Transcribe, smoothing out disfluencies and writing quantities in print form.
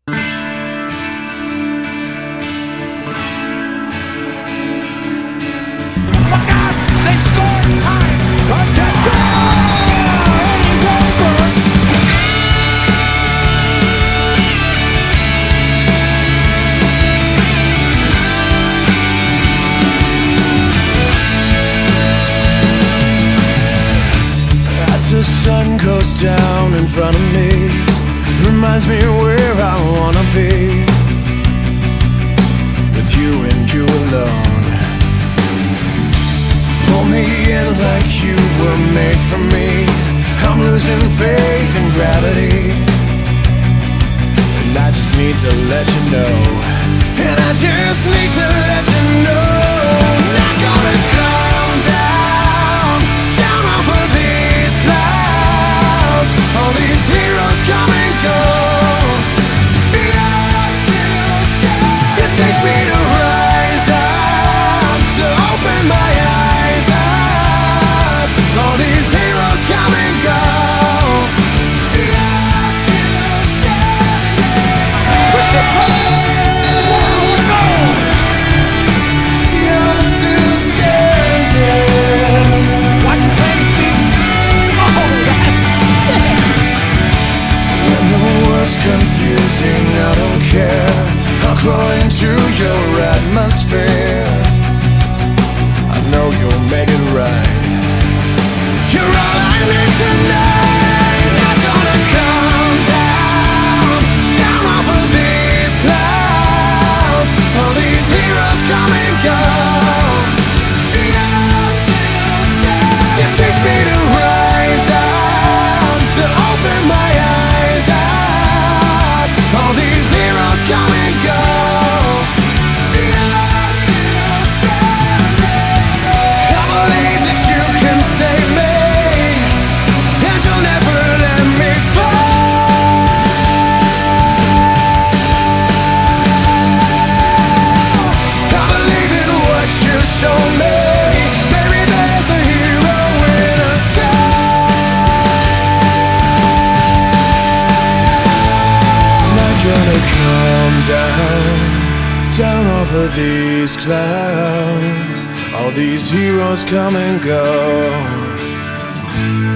The sun goes down in front of me, reminds me where I wanna be, with you and you alone. Pull me in like you were made for me. I'm losing faith in gravity, and I just need to let you know. And I just need to let you know, not gonna come down, down off of these clouds. All these heroes come and go, you're still standing. It takes me to rise up, to open my eyes up. All these heroes come and go, you're still standing. You're still standing. Watch the baby. Oh, When the world's confusing, I don't care. I'll crawl into your atmosphere. I know you'll make it right. You're all I need tonight. Not gonna come down, down off of these clouds. All these heroes come and go, you're still standing. It takes me to rise up, to open my eyes up. All these heroes come and go, you're still standing. I believe that you can save me, and you'll never let me fall. I believe in what you show me. Maybe there's a hero in a not gonna come down, down off of these clouds. All these heroes come and go,